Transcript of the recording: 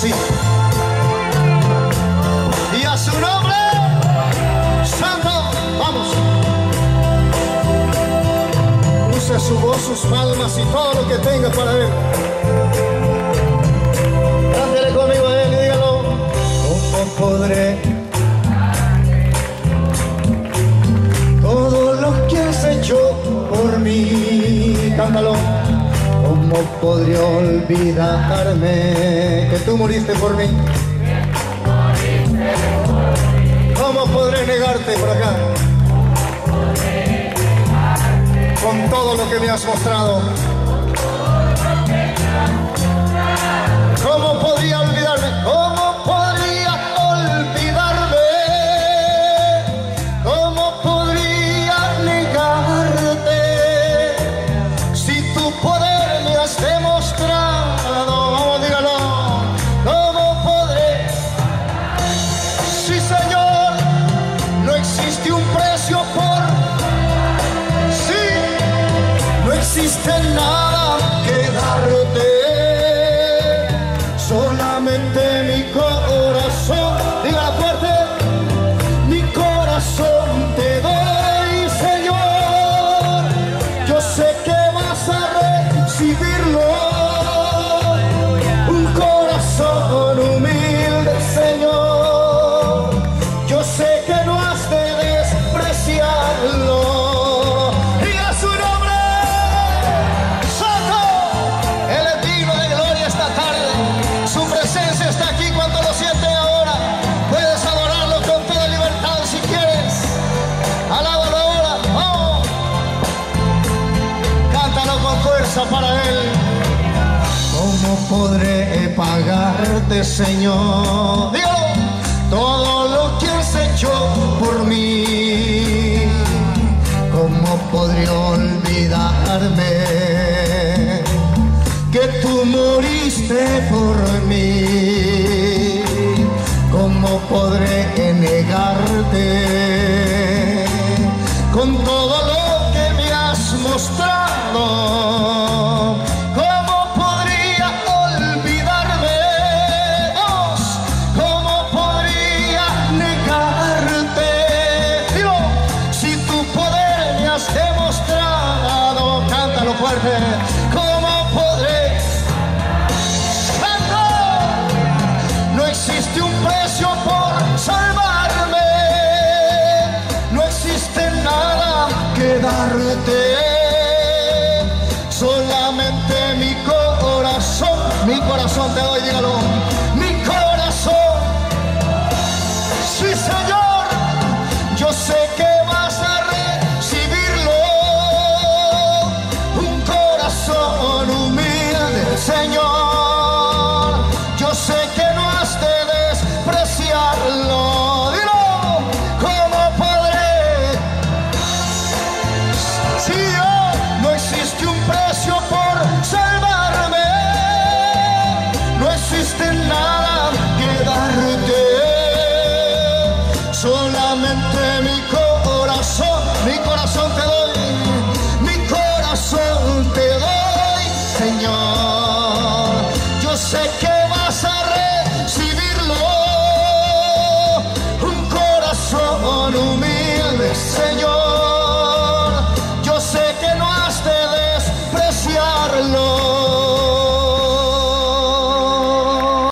sí. Y a su nombre santo, vamos. Use su voz, sus palmas y todo lo que tenga para él. Cántele conmigo a él y dígalo. ¿Cómo podré todo lo que has hecho por mí? Cántalo. ¿Cómo podría olvidarme que tú moriste por mí? ¿Cómo podré negarte por acá? Con todo lo que me has mostrado. ¿Cómo podría olvidarme? ¿Cómo podría olvidarme? ¿Cómo podría negarte? Si tu poder me has demostrado, dígalo. ¿Cómo podré? Sí, Señor, no existe un precio por... Sí, no existe nada que darte. Solamente mi corazón, diga fuerte, mi corazón te doy, Señor. Yo sé que vas a recibirlo. Un corazón humilde, Señor. Yo sé que no has de despreciarlo. Para él. ¿Cómo podré pagarte, Señor? Dios, todo lo que has hecho por mí. ¿Cómo podré olvidarme que tú moriste por mí? ¿Cómo podré negarte con todo lo que me has mostrado? ¿Cómo podré? Santo, no existe un precio por salvarme, no existe nada que darte, solamente mi corazón te doy, dígalo, mi corazón. Sí, Señor, yo sé que vas a Señor, yo sé que no has de despreciarlo. Dilo, ¿cómo podré? Si no existe un precio por salvarme, no existe nada que darte, solamente mi corazón te doy, mi corazón te doy, Señor. Yo sé que